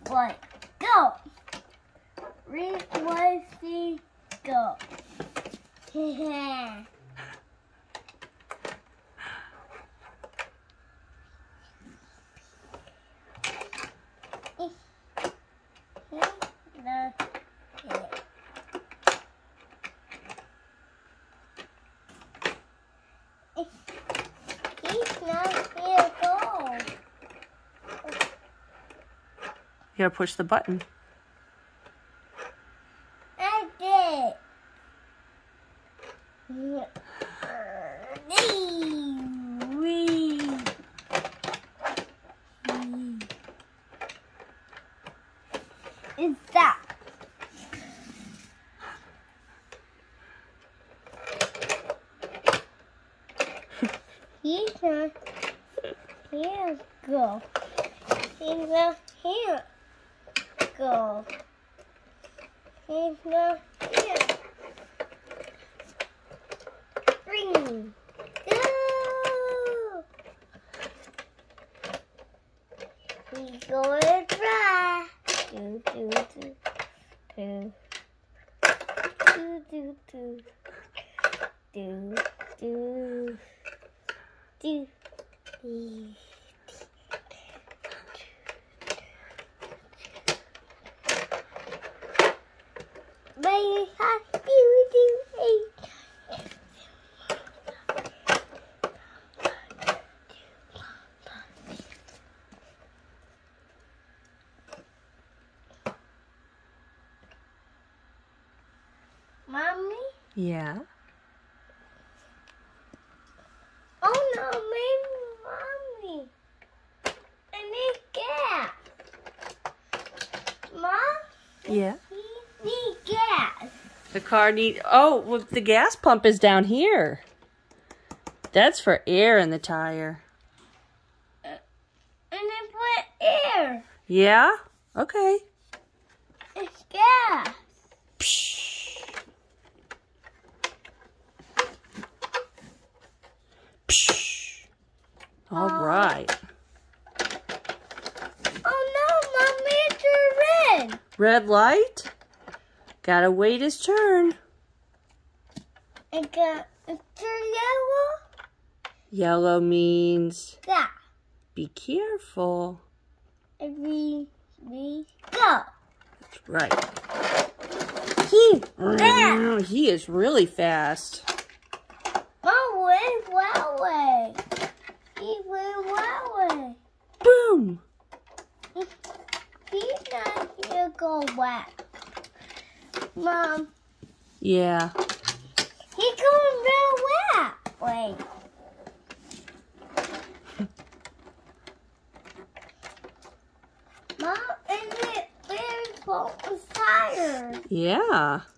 1, go. 3, 1, 3, go. He's not here, go. You gotta push the button. I did. Is that? He's not here. Go. He's not here. Go. He's not here. Green. Go. He's going to try. Do, do, do, do. Do, do, do. Do, do. Do. Baby, happy with you. Mommy? Yeah. Oh no, maybe Mommy. I need gas. Mom? Yeah. We need gas. The car need. Oh, well, the gas pump is down here. That's for air in the tire. And then put air. Yeah? Okay. It's gas. Psh. Psh. All right. Oh no, Mommy, it's red. Red light? Gotta wait his turn. It's yellow. Yellow means That. be careful. And we go. That's right. There. He is really fast. Mom went that way. He went that way. Boom! He's not here go back. Mom, Yeah. he's going real that way. Mom, is it very both tires? Yeah.